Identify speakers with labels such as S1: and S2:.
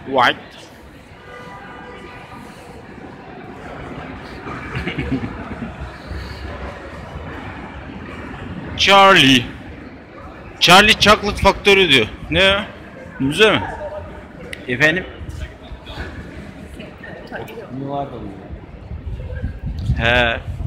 S1: White. Charlie. Charlie Chocolate Factory diyor. Ne o? Müze mi? Efendim?
S2: Ne var da bu?
S1: He.